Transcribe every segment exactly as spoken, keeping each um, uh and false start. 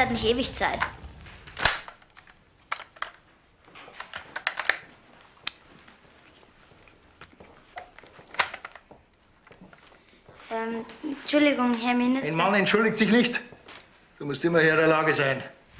hat nicht ewig Zeit. Ähm, Entschuldigung, Herr Minister. Ein Mann entschuldigt sich nicht. Du musst immer Herr der Lage sein.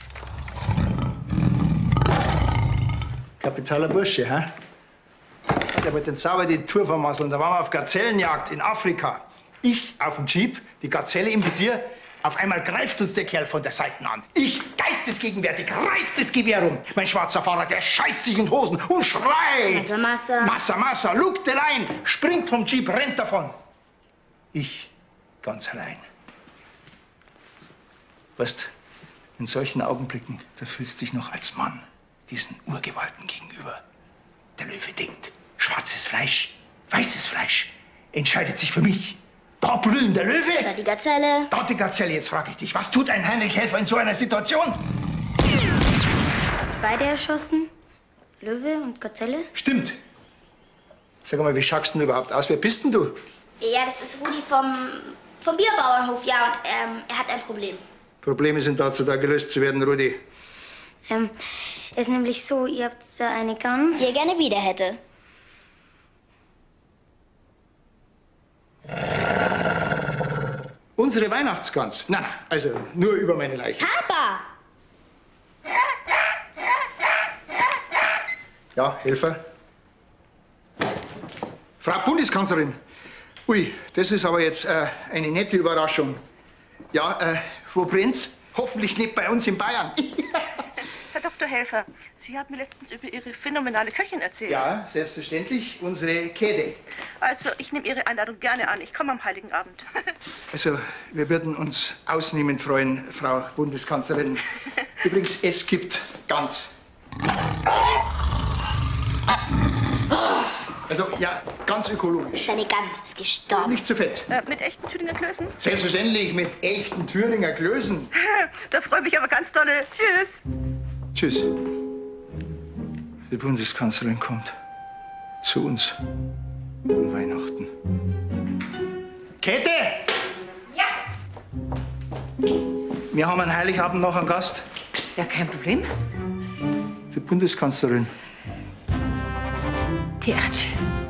Kapitaler Bursche, hä? Der wollte den sauber die Tour vermasseln. Da waren wir auf Gazellenjagd in Afrika. Ich auf dem Jeep, die Gazelle im Visier. Auf einmal greift uns der Kerl von der Seite an. Ich, geistesgegenwärtig, reiß das Gewehr um. Mein schwarzer Fahrer, der scheißt sich in die Hosen und schreit. Massa, Massa. Massa, Massa, look the line. Springt vom Jeep, rennt davon. Ich ganz allein. Weißt, in solchen Augenblicken, da fühlst du dich noch als Mann diesen Urgewalten gegenüber. Der Löwe denkt, schwarzes Fleisch, weißes Fleisch, entscheidet sich für mich. Da brüllen der Löwe. Da die Gazelle. Da die Gazelle. Jetzt frage ich dich, was tut ein Heinrich Helfer in so einer Situation? Beide erschossen? Löwe und Gazelle? Stimmt. Sag mal, wie schaust du denn überhaupt aus? Wer bist denn du? Ja, das ist Rudi vom, vom Bierbauernhof, ja, und ähm, er hat ein Problem. Probleme sind dazu da, gelöst zu werden, Rudi. Ähm, es ist nämlich so, ihr habt da eine Gans, die ihr gerne wieder hätte. Unsere Weihnachtsgans? Nein, nein, also nur über meine Leiche. Papa! Ja, Helfer? Frau Bundeskanzlerin. Ui, das ist aber jetzt äh, eine nette Überraschung. Ja, äh, wo brennt's? Hoffentlich nicht bei uns in Bayern. Herr Doktor Helfer, Sie haben mir letztens über Ihre phänomenale Köchin erzählt. Ja, selbstverständlich, unsere Käthe. Also, ich nehme Ihre Einladung gerne an. Ich komme am Heiligen Abend. Also, wir würden uns ausnehmend freuen, Frau Bundeskanzlerin. Übrigens, es gibt Gans. Also, ja, ganz ökologisch. Deine Gans ist gestorben. Nicht zu fett. Äh, mit echten Thüringer Klößen? Selbstverständlich, mit echten Thüringer Klößen. Da freue ich mich aber ganz dolle. Tschüss. Tschüss. Die Bundeskanzlerin kommt zu uns an Weihnachten. Käthe! Ja? Wir haben an Heiligabend noch einen Gast. Ja, kein Problem. Die Bundeskanzlerin. Die Angel.